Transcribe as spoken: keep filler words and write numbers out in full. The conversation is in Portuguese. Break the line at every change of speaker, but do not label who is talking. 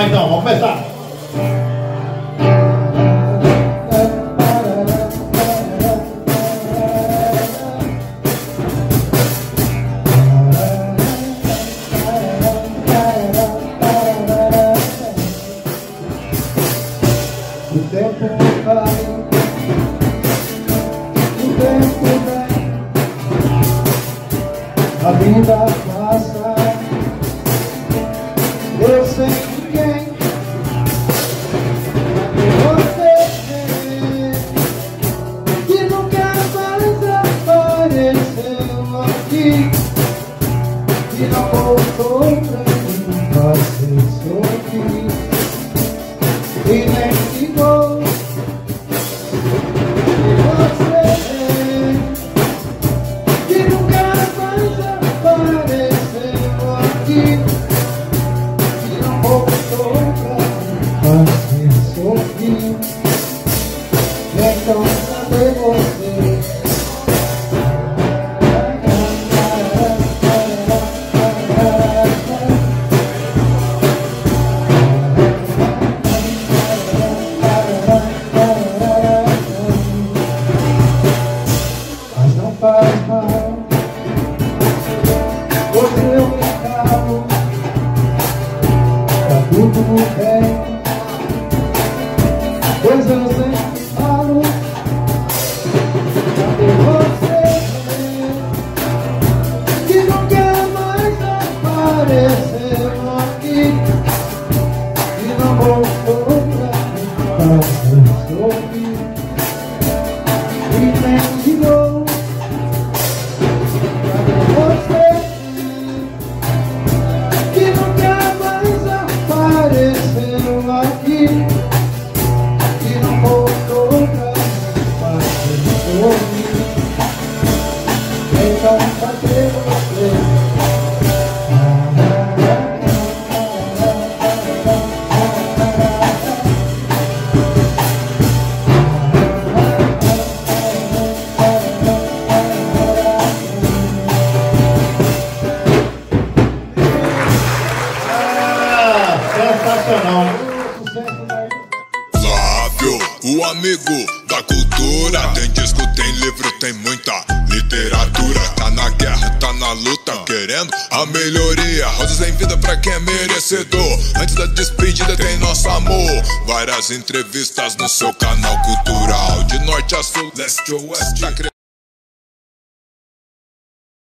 então, vamos começar.
O tempo vai, o tempo vem, a vida passa, eu sem ninguém. Você que nunca mais apareceu aqui, que não voltou pra mim fazer sorrir e nem ligou. E você que nunca mais apareceu aqui, que não voltou pra fazer sorrir. Então cadê você? Faz mal, hoje eu me calo, tá tudo bem, pois eu sempre falo. Cadê você que nunca mais apareceu aqui, que não voltou pra me fazer sorrir e nem ligou? Você que nunca mais apareceu aqui, que não voltou pra me fazer sorrir. Então cadê você?
Sensacional.
Flávio, o amigo da cultura. Tem disco, tem livro, tem muita literatura. Tá na guerra, tá na luta, querendo a melhoria. Rosas em vida pra quem é merecedor. Antes da despedida tem nosso amor. Várias entrevistas no seu canal cultural. De norte a sul, leste a oeste.